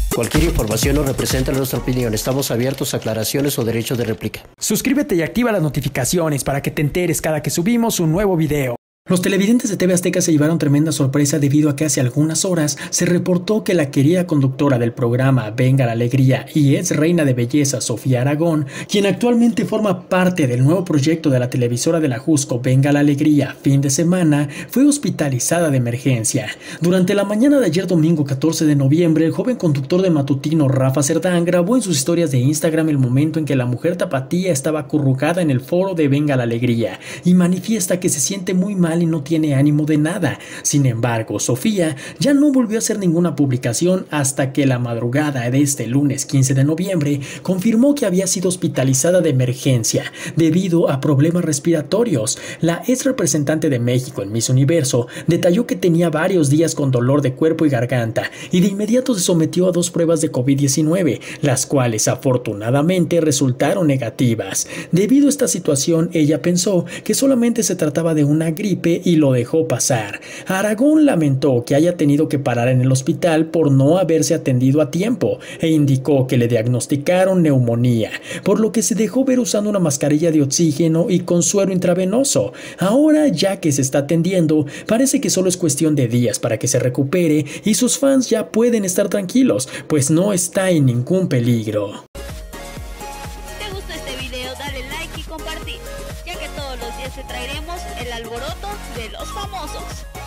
Cualquier información no representa nuestra opinión. Estamos abiertos a aclaraciones o derechos de réplica. Suscríbete y activa las notificaciones para que te enteres cada que subimos un nuevo video. Los televidentes de TV Azteca se llevaron tremenda sorpresa debido a que hace algunas horas se reportó que la querida conductora del programa Venga la Alegría y ex reina de belleza Sofía Aragón, quien actualmente forma parte del nuevo proyecto de la televisora de la Jusco Venga la Alegría fin de semana, fue hospitalizada de emergencia. Durante la mañana de ayer domingo 14 de noviembre, el joven conductor de matutino Rafa Cerdán grabó en sus historias de Instagram el momento en que la mujer tapatía estaba acurrucada en el foro de Venga la Alegría y manifiesta que se siente muy mal y no tiene ánimo de nada. Sin embargo, Sofía ya no volvió a hacer ninguna publicación hasta que la madrugada de este lunes 15 de noviembre confirmó que había sido hospitalizada de emergencia debido a problemas respiratorios. La ex representante de México en Miss Universo detalló que tenía varios días con dolor de cuerpo y garganta y de inmediato se sometió a 2 pruebas de COVID-19, las cuales afortunadamente resultaron negativas. Debido a esta situación, ella pensó que solamente se trataba de una gripe y lo dejó pasar. Aragón lamentó que haya tenido que parar en el hospital por no haberse atendido a tiempo e indicó que le diagnosticaron neumonía, por lo que se dejó ver usando una mascarilla de oxígeno y con suero intravenoso. Ahora, ya que se está atendiendo, parece que solo es cuestión de días para que se recupere y sus fans ya pueden estar tranquilos, pues no está en ningún peligro. ¿Te gustó este video? Dale like y compartir, ya que todos los días te traeremos el alboroto de los famosos.